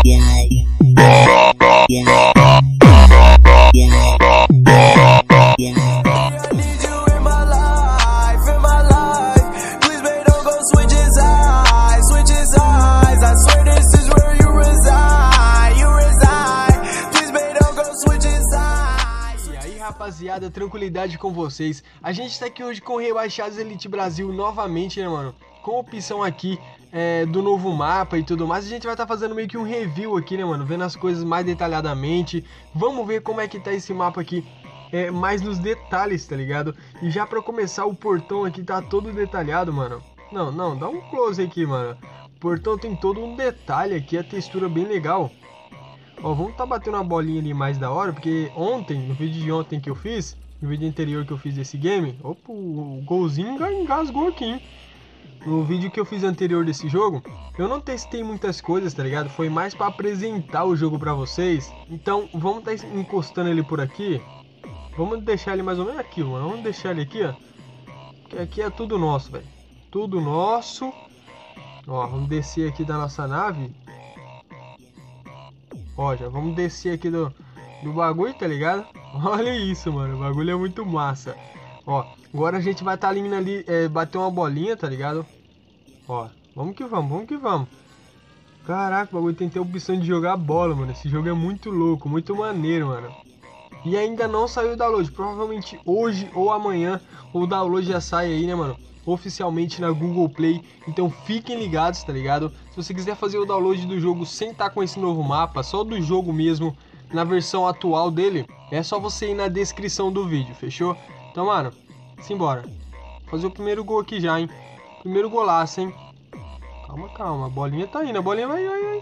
Rapaziada, tranquilidade com vocês. A gente tá aqui hoje com o Rebaixados Elite Brasil novamente, né, mano? Com a opção aqui do novo mapa e tudo mais. A gente vai estar fazendo meio que um review aqui, né, mano? Vendo as coisas mais detalhadamente. Vamos ver como é que tá esse mapa aqui mais nos detalhes, tá ligado? E já pra começar, o portão aqui tá todo detalhado, mano. Não, dá um close aqui, mano. O portão tem todo um detalhe aqui, a textura bem legal. Ó, vamos tá batendo uma bolinha ali mais da hora, porque ontem, no vídeo de ontem que eu fiz, no vídeo anterior que eu fiz desse game, opa, o golzinho engasgou aqui, hein? No vídeo que eu fiz anterior desse jogo, eu não testei muitas coisas, tá ligado? Foi mais pra apresentar o jogo pra vocês. Então, vamos tá encostando ele por aqui. Vamos deixar ele mais ou menos aqui, mano. Vamos deixar ele aqui, ó. Porque aqui é tudo nosso, velho. Tudo nosso. Ó, vamos descer aqui da nossa nave. Ó, já vamos descer aqui do bagulho, tá ligado? Olha isso, mano, o bagulho é muito massa. Ó, agora a gente vai estar indo ali, bater uma bolinha, tá ligado? Ó, vamos que vamos. Caraca, o bagulho tem que ter a opção de jogar bola, mano. Esse jogo é muito louco, muito maneiro, mano. E ainda não saiu o download, provavelmente hoje ou amanhã o download já sai aí, né, mano? Oficialmente na Google Play, então fiquem ligados, tá ligado? Se você quiser fazer o download do jogo sem estar com esse novo mapa, só do jogo mesmo, na versão atual dele, é só você ir na descrição do vídeo, fechou? Então, mano, simbora. Fazer o primeiro gol aqui já, hein? Primeiro golaço, hein? Calma, a bolinha tá indo, a bolinha vai. Vai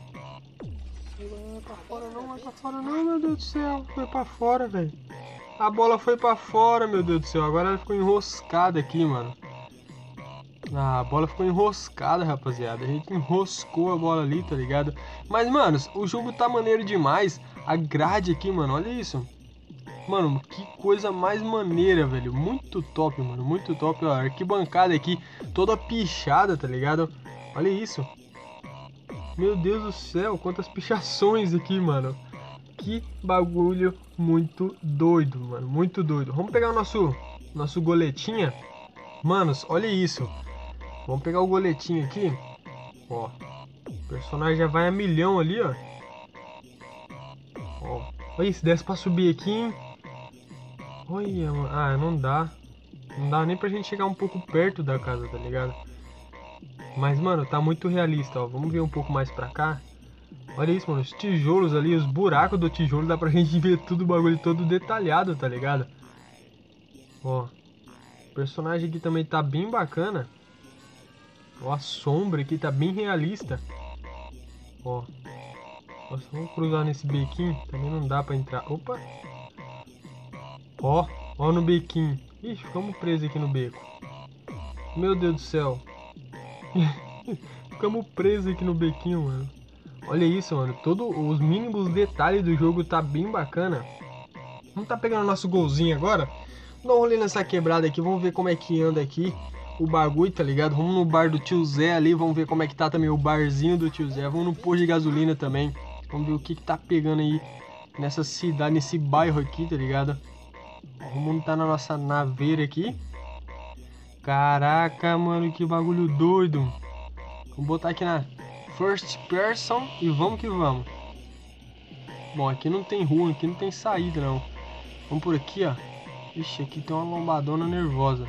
pra fora não, meu Deus do céu. Foi pra fora, velho. A bola foi pra fora, meu Deus do céu. Agora ela ficou enroscada aqui, mano. Ah, a bola ficou enroscada, rapaziada. A gente enroscou a bola ali, tá ligado? Mas, mano, o jogo tá maneiro demais. A grade aqui, mano, olha isso. Mano, que coisa mais maneira, velho. Muito top, mano, muito top. Ó, a arquibancada aqui, toda pichada, tá ligado? Olha isso. Meu Deus do céu, quantas pichações aqui, mano. Que bagulho muito doido, mano, muito doido. Vamos pegar o nosso goletinha. Manos, olha isso. Vamos pegar o goletinho aqui. Ó, o personagem já vai a milhão ali, ó. Ó, olha isso, desce pra subir aqui, hein. Olha, mano. Ah, não dá. Não dá nem pra gente chegar um pouco perto da casa, tá ligado? Mas, mano, tá muito realista, ó. Vamos ver um pouco mais pra cá. Olha isso, mano, os tijolos ali, os buracos do tijolo, dá pra gente ver tudo, o bagulho todo detalhado, tá ligado? Ó, o personagem aqui também tá bem bacana. Ó, a sombra aqui tá bem realista. Ó, nossa, vamos cruzar nesse bequinho, também não dá pra entrar. Opa! Ó no bequinho. Ixi, ficamos presos aqui no beco. Meu Deus do céu. Ficamos presos aqui no bequinho, mano. Olha isso, mano, todos os mínimos detalhes do jogo tá bem bacana. Vamos tá pegando nosso golzinho agora. Dá um rolê nessa quebrada aqui, vamos ver como é que anda aqui o bagulho, tá ligado? Vamos no bar do tio Zé ali, vamos ver como é que tá também o barzinho do tio Zé. Vamos no posto de gasolina também, vamos ver o que tá pegando aí nessa cidade, nesse bairro aqui, tá ligado? Vamos montar na nossa naveira aqui. Caraca, mano, que bagulho doido. Vamos botar aqui na first person e vamos que vamos. Bom, aqui não tem rua, aqui não tem saída não. Vamos por aqui, ó. Ixi, aqui tem uma lombadona nervosa.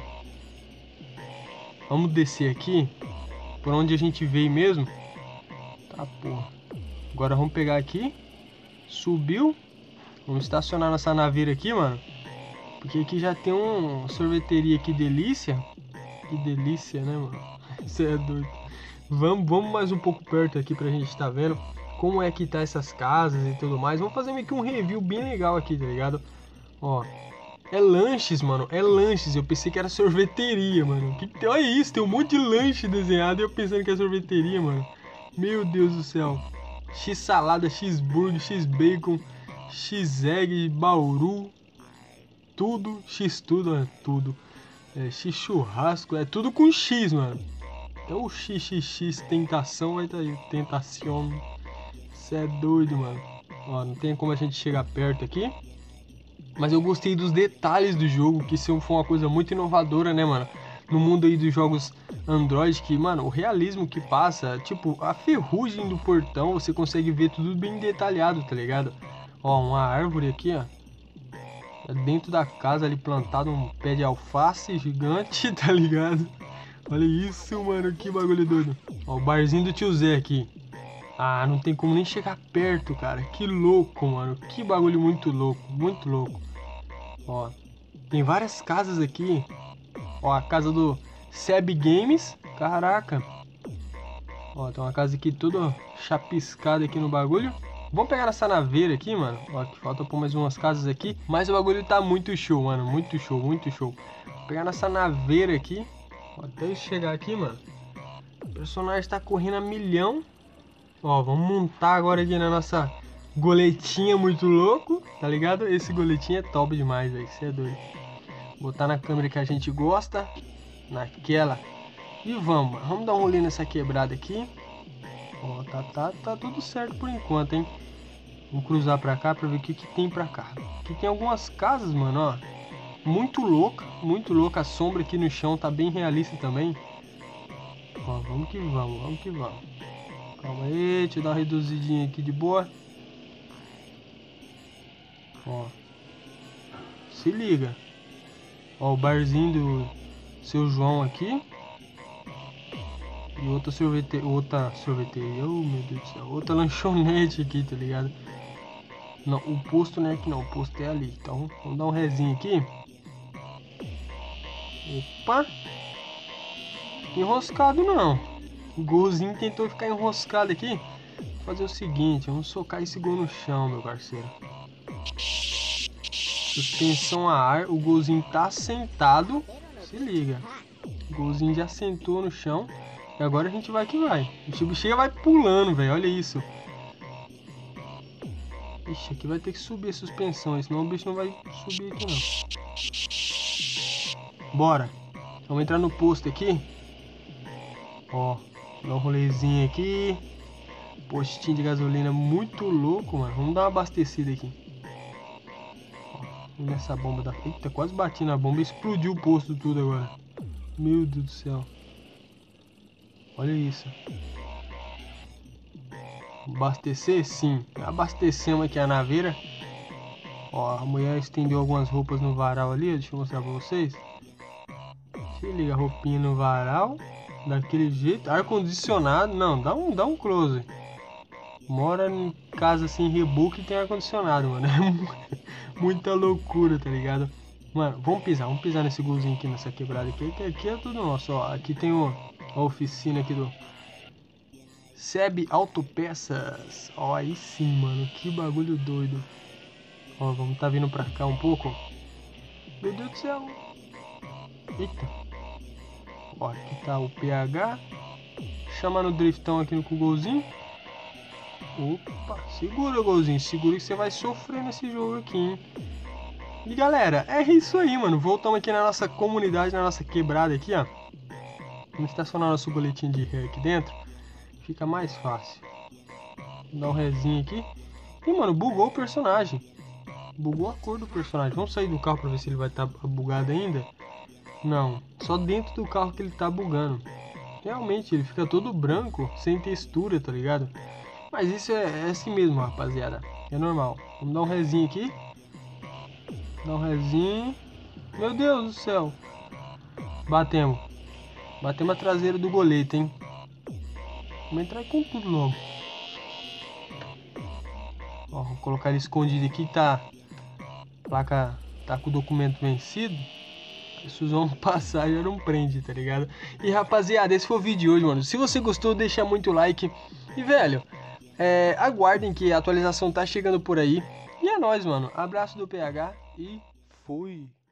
Vamos descer aqui, por onde a gente veio mesmo. Tá, porra. Agora vamos pegar aqui. Subiu. Vamos estacionar nossa naveira aqui, mano. Porque aqui já tem uma sorveteria aqui, delícia. Que delícia, né, mano? Você é doido. Vamos mais um pouco perto aqui pra gente estar vendo como é que tá essas casas e tudo mais. Vamos fazer meio que um review bem legal aqui, tá ligado? Ó, é lanches, mano, é lanches. Eu pensei que era sorveteria, mano. Olha isso, tem um monte de lanche desenhado e eu pensando que é sorveteria, mano. Meu Deus do céu. X salada, X burger, X bacon, X egg, bauru. Tudo, X tudo, é tudo. É, X churrasco, é tudo com X, mano. Então o XXX tentação vai estar aí, tentação. Cê é doido, mano. Ó, não tem como a gente chegar perto aqui. Mas eu gostei dos detalhes do jogo, que isso foi uma coisa muito inovadora, né, mano? No mundo aí dos jogos Android, que, mano, o realismo que passa, tipo, a ferrugem do portão, você consegue ver tudo bem detalhado, tá ligado? Ó, uma árvore aqui, ó. Dentro da casa ali plantado um pé de alface gigante, tá ligado? Olha isso, mano, que bagulho doido. Ó, o barzinho do tio Zé aqui. Ah, não tem como nem chegar perto, cara. Que louco, mano. Que bagulho muito louco, muito louco. Ó, tem várias casas aqui. Ó, a casa do Seb Games. Caraca. Ó, tem uma casa aqui toda chapiscada aqui no bagulho. Vamos pegar nessa naveira aqui, mano. Ó, que falta por mais umas casas aqui. Mas o bagulho tá muito show, mano. Muito show, muito show. Vou pegar nessa naveira aqui. Ó, até eu chegar aqui, mano. O personagem tá correndo a milhão. Ó, vamos montar agora aqui na nossa goletinha muito louco, tá ligado? Esse goletinho é top demais, velho. Você é doido. Botar na câmera que a gente gosta. Naquela. E vamos dar um rolê nessa quebrada aqui. Ó, tá tudo certo por enquanto, hein? Vamos cruzar pra cá pra ver o que tem pra cá. Aqui tem algumas casas, mano, ó. Muito louca. A sombra aqui no chão tá bem realista também. Ó, vamos que vamos. Calma aí, deixa eu dar uma reduzidinha aqui de boa. Ó. Se liga. Ó, o barzinho do seu João aqui. E outra sorveteria. Oh, meu Deus do céu. Outra lanchonete aqui, tá ligado? Não, o posto não é aqui não. O posto é ali. Então, vamos dar um rezinho aqui. Opa. Enroscado não. O golzinho tentou ficar enroscado aqui. Vou fazer o seguinte, vamos socar esse gol no chão, meu parceiro. Suspensão a ar, o golzinho tá sentado. Se liga. O golzinho já sentou no chão. E agora a gente vai que vai. O bexiga vai pulando, velho. Olha isso. Ixi, aqui vai ter que subir a suspensão, senão o bicho não vai subir aqui não. Bora. Vamos entrar no posto aqui. Ó. Dá um rolezinho aqui. Postinho de gasolina muito louco, mano. Vamos dar uma abastecida aqui. Ó, nessa bomba da... Eita, quase bati na bomba e explodiu o posto tudo agora. Meu Deus do céu. Olha isso. Abastecer? Sim. Abastecemos aqui a naveira. Ó, a mulher estendeu algumas roupas no varal ali. Deixa eu mostrar pra vocês. Se liga, a roupinha no varal. Daquele jeito, ar-condicionado, não, dá um close. Mora em casa assim, reboco e tem ar-condicionado, mano. É muita loucura, tá ligado? Mano, vamos pisar nesse golzinho aqui, nessa quebrada aqui, que aqui é tudo nosso, ó. Aqui tem a oficina aqui do Seb Autopeças. Ó, aí sim, mano, que bagulho doido. Ó, vamos tá vindo pra cá um pouco. Meu Deus do céu. Eita. Ó, aqui tá o PH. Chama no driftão aqui com o golzinho. Opa, segura o golzinho. Segura que você vai sofrer nesse jogo aqui, hein? E galera, é isso aí, mano. Voltamos aqui na nossa comunidade, na nossa quebrada aqui, ó. Vamos estacionar nosso boletim de ré aqui dentro. Fica mais fácil. Vou dar um rezinho aqui. E, mano, bugou o personagem. Bugou a cor do personagem. Vamos sair do carro pra ver se ele vai estar bugado ainda. Não, só dentro do carro que ele tá bugando. Realmente, ele fica todo branco, sem textura, tá ligado? Mas isso é assim mesmo, rapaziada. É normal. Vamos dar um rezinho aqui. Dá um rezinho. Meu Deus do céu. Batemos a traseira do golete, hein? Vamos entrar com tudo logo. Ó, vou colocar ele escondido aqui, tá? A placa tá com o documento vencido. Se vão passar, já não prende, tá ligado? E rapaziada, esse foi o vídeo de hoje, mano. Se você gostou, deixa muito like. E velho, aguardem que a atualização tá chegando por aí. E é nóis, mano. Abraço do PH e fui.